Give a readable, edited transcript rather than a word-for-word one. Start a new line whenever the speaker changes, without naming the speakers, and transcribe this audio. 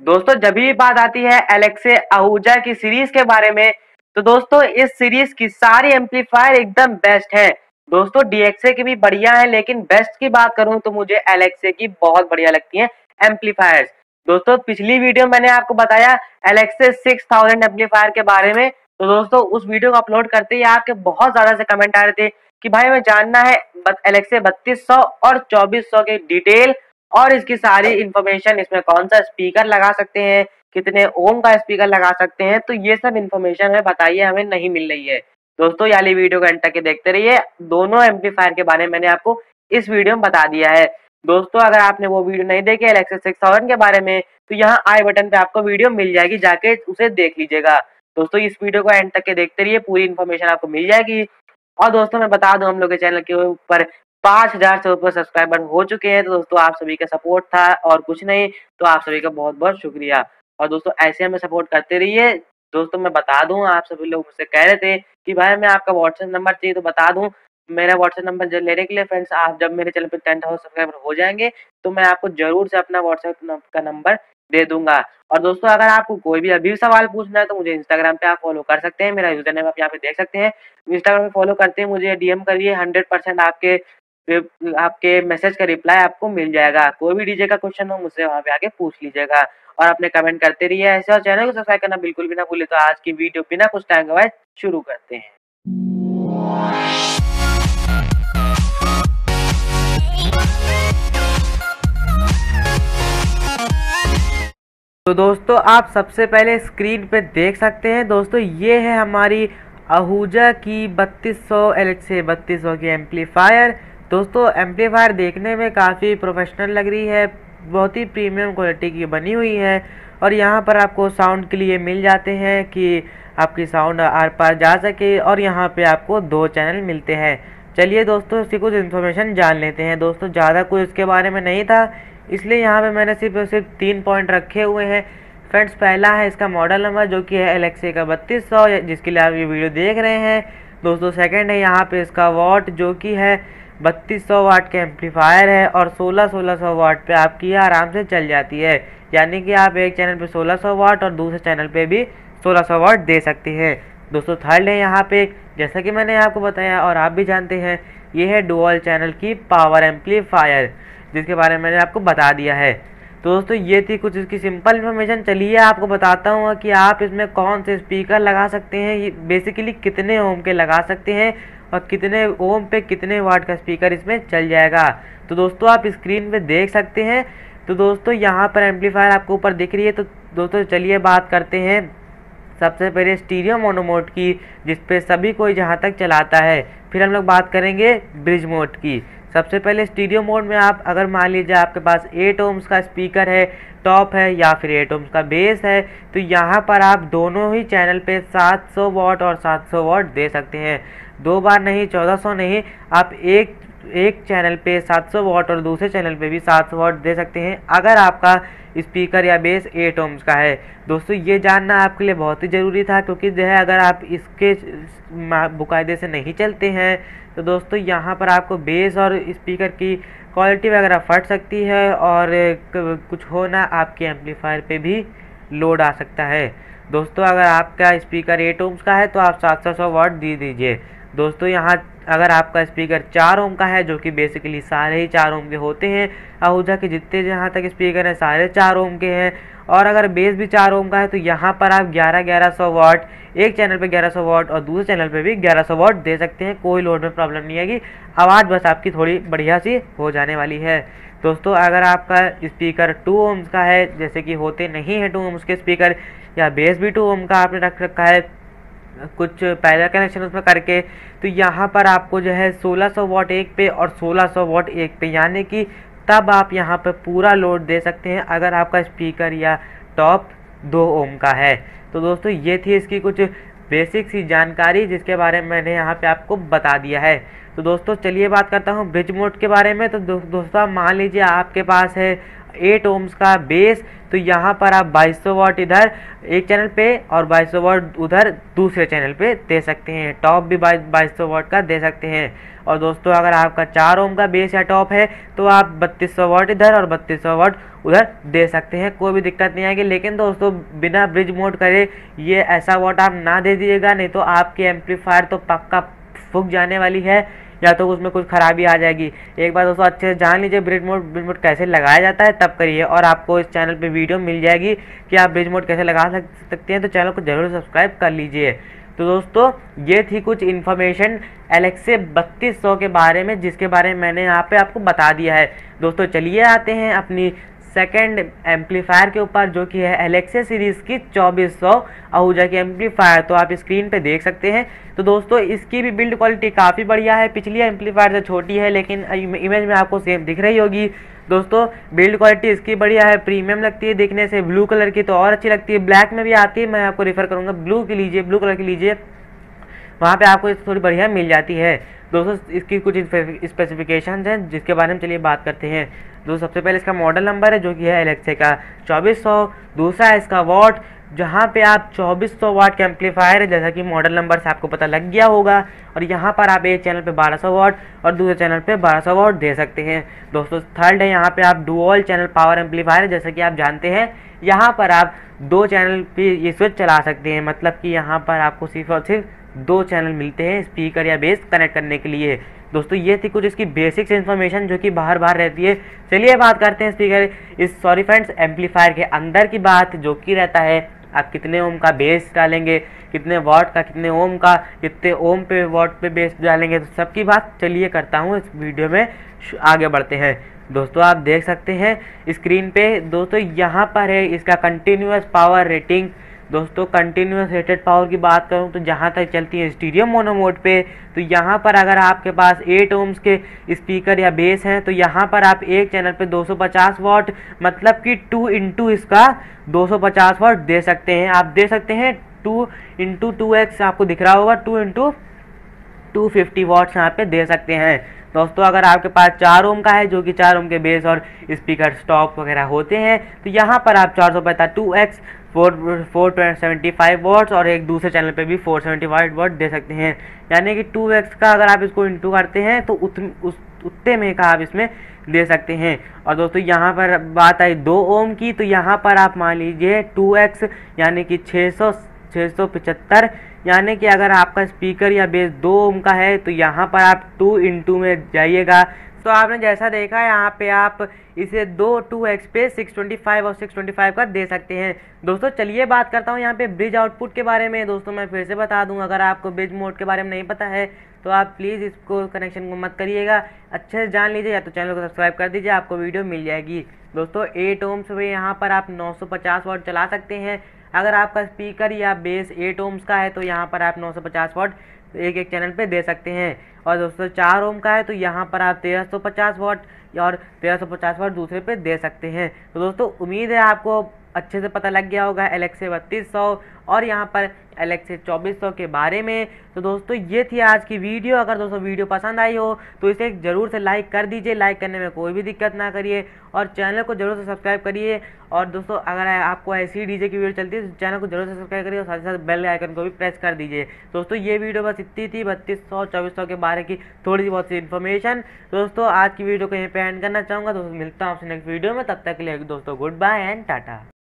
दोस्तों जब भी बात आती है एलेक्से आहूजा की सीरीज के बारे में, तो दोस्तों इस सीरीज की सारी एम्पलीफायर एकदम बेस्ट है। दोस्तों डीएक्सए की भी बढ़िया है, लेकिन बेस्ट की बात करूं तो मुझे एलेक्से की बहुत बढ़िया लगती है एम्पलीफायर्स। दोस्तों पिछली वीडियो मैंने आपको बताया एलेक्से 6000 एम्पलीफायर के बारे में। तो दोस्तों उस वीडियो को अपलोड करते ही आपके बहुत ज्यादा से कमेंट आ रहे थे कि भाई हमें जानना है एलेक्से 3200 और 2400 के डिटेल और इसकी सारी इंफॉर्मेशन, इसमें कौन सा स्पीकर लगा सकते हैं, कितने ओम का स्पीकर लगा सकते हैं। तो ये सब इंफॉर्मेशन हमें बताइए, हमें नहीं मिल रही है। दोस्तों याली वीडियो को एंड तक के देखते रहिए। दोनों एम्पलीफायर के बारे में मैंने आपको इस वीडियो में बता दिया है। दोस्तों अगर आपने वो वीडियो नहीं देखी एलेक्सा 6000 के बारे में, तो यहाँ आई बटन पे आपको वीडियो मिल जाएगी, जाके उसे देख लीजिएगा। दोस्तों इस वीडियो को एंड तक के देखते रहिए, पूरी इन्फॉर्मेशन आपको मिल जाएगी। और दोस्तों मैं बता दूं हम लोग के चैनल के ऊपर 5000 से ऊपर सब्सक्राइबर हो चुके हैं। तो दोस्तों आप सभी का सपोर्ट था और कुछ नहीं, तो आप सभी का बहुत बहुत शुक्रिया। और दोस्तों ऐसे हमें सपोर्ट करते रहिए। दोस्तों मैं बता दूं, आप सभी लोग मुझसे कह रहे थे कि भाई मैं आपका व्हाट्सएप नंबर चाहिए, तो बता दूं मेरा व्हाट्सएप नंबर लेने के लिए फ्रेंड्स, आप जब मेरे चैनल पे 10,000 सब्सक्राइबर हो जाएंगे तो मैं आपको जरूर से अपना व्हाट्सएप का नंबर दे दूंगा। और दोस्तों अगर आपको कोई भी अभी सवाल पूछना है तो मुझे इंस्टाग्राम पे आप फॉलो कर सकते हैं, मेरा यूजर नेम आप यहाँ पे देख सकते हैं। इंस्टाग्राम पे फॉलो करते हैं, मुझे डीएम करिए, 100% आपके मैसेज का रिप्लाई आपको मिल जाएगा। कोई भी डीजे का क्वेश्चन हो मुझसे वहां पे आके पूछ लीजिएगा और अपने कमेंट करते रहिए ऐसे। और चैनल को सब्सक्राइब करना बिल्कुल भी ना भूले। तो आज की वीडियो बिना कुछ टाइम गवाए शुरू करते हैं। तो दोस्तों आप सबसे पहले स्क्रीन पे देख सकते हैं, दोस्तों ये है हमारी आहूजा की 3200 एलेक्से 3200 की एम्पलीफायर। दोस्तों एम्पलीफायर देखने में काफ़ी प्रोफेशनल लग रही है, बहुत ही प्रीमियम क्वालिटी की बनी हुई है। और यहाँ पर आपको साउंड के लिए मिल जाते हैं कि आपकी साउंड आर पार जा सके, और यहाँ पे आपको 2 चैनल मिलते हैं। चलिए दोस्तों इसकी कुछ इन्फॉर्मेशन जान लेते हैं। दोस्तों ज़्यादा कुछ इसके बारे में नहीं था, इसलिए यहाँ पे मैंने सिर्फ 3 पॉइंट रखे हुए हैं फ्रेंड्स। पहला है इसका मॉडल नंबर जो कि है एलेक्से का 3200, जिसके लिए आप ये वीडियो देख रहे हैं। दोस्तों सेकंड है यहाँ पे इसका वाट जो कि है 3200 वाट का एम्पलीफायर है, और 1600 वाट पे आपकी आराम से चल जाती है। यानी कि आप एक चैनल पे 1600 वाट और दूसरे चैनल पे भी 1600 वाट दे सकते हैं। दोस्तों थर्ड है यहाँ पे, जैसा कि मैंने आपको बताया और आप भी जानते हैं, ये है डुअल चैनल की पावर एम्पलीफायर, जिसके बारे में मैंने आपको बता दिया है। तो दोस्तों ये थी कुछ इसकी सिंपल इन्फॉर्मेशन। चलिए आपको बताता हूँ कि आप इसमें कौन से स्पीकर लगा सकते हैं, ये बेसिकली कितने ओम के लगा सकते हैं और कितने ओम पे कितने वाट का स्पीकर इसमें चल जाएगा। तो दोस्तों आप स्क्रीन पे देख सकते हैं। तो दोस्तों यहाँ पर एम्पलीफायर आपको ऊपर दिख रही है। तो दोस्तों चलिए बात करते हैं सबसे पहले स्टीरियो मोनो मोड की, जिसपे सभी कोई जहाँ तक चलाता है। फिर हम लोग बात करेंगे ब्रिज मोड की। सबसे पहले स्टीरियो मोड में आप अगर मान लीजिए आपके पास 8 ओम्स का स्पीकर है, टॉप है, या फिर 8 ओम्स का बेस है, तो यहाँ पर आप दोनों ही चैनल पे 700 वाट और 700 वाट दे सकते हैं। 2 बार नहीं, 1400 नहीं, आप एक चैनल पे 700 वाट और दूसरे चैनल पे भी 700 वाट दे सकते हैं, अगर आपका स्पीकर या बेस 8 ओम्स का है। दोस्तों ये जानना आपके लिए बहुत ही ज़रूरी था, क्योंकि जो है अगर आप इसके बाकायदे से नहीं चलते हैं तो दोस्तों यहाँ पर आपको बेस और स्पीकर की क्वालिटी वगैरह फट सकती है, और कुछ हो ना आपके एम्पलीफायर पे भी लोड आ सकता है। दोस्तों अगर आपका स्पीकर 8 ओम्स का है तो आप 700 वाट दे दीजिए। दोस्तों यहाँ अगर आपका स्पीकर 4 ओम का है, जो कि बेसिकली सारे ही 4 ओम के होते हैं, आहूजा के जितने जहाँ तक स्पीकर हैं सारे 4 ओम के हैं, और अगर बेस भी 4 ओम का है, तो यहाँ पर आप 1100 वाट, एक चैनल पे 1100 वाट और दूसरे चैनल पे भी 1100 वाट दे सकते हैं। कोई लोड में प्रॉब्लम नहीं आएगी, आवाज़ बस आपकी थोड़ी बढ़िया सी हो जाने वाली है। दोस्तों अगर आपका स्पीकर 2 ओम्स का है, जैसे कि होते नहीं है 2 ओम्स के स्पीकर, या बेस भी 2 ओम का आपने रख रखा है कुछ पैरेलल कनेक्शन उसमें करके, तो यहाँ पर आपको जो है 1600 वाट एक पे और 1600 वाट एक पे, यानी कि तब आप यहाँ पे पूरा लोड दे सकते हैं अगर आपका स्पीकर या टॉप 2 ओम का है। तो दोस्तों ये थी इसकी कुछ बेसिक सी जानकारी, जिसके बारे में मैंने यहाँ पे आपको बता दिया है। तो दोस्तों चलिए बात करता हूँ ब्रिज मोड के बारे में। तो दोस्तों मान लीजिए आपके पास है 8 ओम्स का बेस, तो यहाँ पर आप 2200 वाट इधर एक चैनल पे और 2200 वाट उधर दूसरे चैनल पे दे सकते हैं। टॉप भी 2200 वाट का दे सकते हैं। और दोस्तों अगर आपका 4 ओम का बेस या टॉप है तो आप 3200 वाट इधर और 3200 वाट उधर दे सकते हैं, कोई भी दिक्कत नहीं आएगी। लेकिन दोस्तों बिना ब्रिज मोड करे ये ऐसा वाट आप ना दे दीजिएगा, नहीं तो आपके एम्पलीफायर तो पक्का फूक जाने वाली है या तो उसमें कुछ खराबी आ जाएगी। एक बार दोस्तों अच्छे से जान लीजिए ब्रिज मोड कैसे लगाया जाता है, तब करिए। और आपको इस चैनल पे वीडियो मिल जाएगी कि आप ब्रिज मोड कैसे लगा सकते हैं, तो चैनल को जरूर सब्सक्राइब कर लीजिए। तो दोस्तों ये थी कुछ इन्फॉर्मेशन LXA 3200 के बारे में, जिसके बारे में मैंने यहाँ पे आपको बता दिया है। दोस्तों चलिए आते हैं अपनी सेकंड एम्पलीफायर के ऊपर, जो कि है LXA सीरीज़ की 2400 आहूजा की एम्पलीफायर। तो आप स्क्रीन पे देख सकते हैं। तो दोस्तों इसकी भी बिल्ड क्वालिटी काफ़ी बढ़िया है, पिछली एम्पलीफायर से छोटी है लेकिन इमेज में आपको सेम दिख रही होगी। दोस्तों बिल्ड क्वालिटी इसकी बढ़िया है, प्रीमियम लगती है दिखने से। ब्लू कलर की तो और अच्छी लगती है, ब्लैक में भी आती है, मैं आपको रेफर करूँगा ब्लू की लीजिए, ब्लू कलर की लीजिए, वहाँ पे आपको थोड़ी बढ़िया मिल जाती है। दोस्तों इसकी कुछ स्पेसिफिकेशंस हैं जिसके बारे में चलिए बात करते हैं। दोस्तों सबसे पहले इसका मॉडल नंबर है जो कि है LXA का 2400। दूसरा है इसका वाट, जहाँ पे आप 2400 वाट का एम्पलीफायर है, जैसा कि मॉडल नंबर से आपको पता लग गया होगा। और यहाँ पर आप एक चैनल पे 1200 वाट और दूसरे चैनल पे 1200 वाट दे सकते हैं। दोस्तों थर्ड है यहाँ पे आप डुअल चैनल पावर एम्पलीफायर, जैसा कि आप जानते हैं यहाँ पर आप 2 चैनल पे ये स्विच चला सकते हैं, मतलब कि यहाँ पर आपको सिर्फ और सिर्फ 2 चैनल मिलते हैं स्पीकर या बेस कनेक्ट करने के लिए। दोस्तों ये थी कुछ इसकी बेसिक्स इन्फॉर्मेशन जो कि बाहर रहती है। चलिए बात करते हैं स्पीकर एम्पलीफायर के अंदर की बात, जो कि रहता है आप कितने ओम का बेस डालेंगे, कितने वाट का, कितने ओम का, कितने ओम पे वाट पे बेस डालेंगे, तो सबकी बात चलिए करता हूँ इस वीडियो में। आगे बढ़ते हैं। दोस्तों आप देख सकते हैं स्क्रीन पे, दोस्तों यहाँ पर है इसका कंटिन्यूअस पावर रेटिंग। दोस्तों कंटिन्यूअस रेटेड पावर की बात करूं तो जहां तक चलती है स्टीरियो मोनो मोड पे, तो यहां पर अगर आपके पास 8 ओम्स के स्पीकर या बेस हैं तो यहां पर आप एक चैनल पे 250 वाट, मतलब कि 2 इंटू इसका 250 वाट दे सकते हैं। आप दे सकते हैं 2 इंटू 2x, आपको दिख रहा होगा 2 इंटू 250 वाट्स यहाँ पे दे सकते हैं। दोस्तों अगर आपके पास 4 ओम का है, जो कि 4 ओम के बेस और स्पीकर स्टॉक वगैरह होते हैं, तो यहाँ पर आप 2x 475 वाट्स और एक दूसरे चैनल पे भी 475 वाट दे सकते हैं। यानी कि 2x का अगर आप इसको इंटू करते हैं तो उतने में का आप इसमें दे सकते हैं। और दोस्तों यहाँ पर बात आई 2 ओम की, तो यहाँ पर आप मान लीजिए 2x यानी कि 675, यानी कि अगर आपका स्पीकर या बेस 2 ओम का है तो यहाँ पर आप 2 इंटू में जाइएगा। तो आपने जैसा देखा यहाँ पे आप इसे 2x पे 625 और 625 का दे सकते हैं। दोस्तों चलिए बात करता हूँ यहाँ पे ब्रिज आउटपुट के बारे में। दोस्तों मैं फिर से बता दूँ, अगर आपको ब्रिज मोड के बारे में नहीं पता है तो आप प्लीज़ इसको कनेक्शन को मत करिएगा, अच्छे से जान लीजिए, या तो चैनल को सब्सक्राइब कर दीजिए, आपको वीडियो मिल जाएगी। दोस्तों 8 ओम्स में यहाँ पर आप 950 वाट चला सकते हैं। अगर आपका स्पीकर या बेस 8 ओम्स का है तो यहाँ पर आप 950 वाट एक चैनल पे दे सकते हैं। और दोस्तों 4 ओम का है तो यहाँ पर आप 1350 वाट और 1350 वाट दूसरे पे दे सकते हैं। तो दोस्तों उम्मीद है आपको अच्छे से पता लग गया होगा LXA 3200 और यहाँ पर LXA 2400 के बारे में। तो दोस्तों ये थी आज की वीडियो। अगर दोस्तों वीडियो पसंद आई हो तो इसे ज़रूर से लाइक कर दीजिए, लाइक करने में कोई भी दिक्कत ना करिए, और चैनल को जरूर से सब्सक्राइब करिए। और दोस्तों अगर आपको ऐसी डीजे की वीडियो चलती है तो चैनल को जरूर से सब्सक्राइब करिए और साथ ही साथ बेल आइकन को भी प्रेस कर दीजिए। दोस्तों ये वीडियो बस इतनी थी 3200 2400 के बारे की थोड़ी सी बहुत सी इन्फॉर्मेशन। दोस्तों आज की वीडियो को यहीं पे एंड करना चाहूँगा। दोस्तों मिलता हूँ आपसे नेक्स्ट वीडियो में, तब तक के लिए दोस्तों गुड बाय एंड टाटा।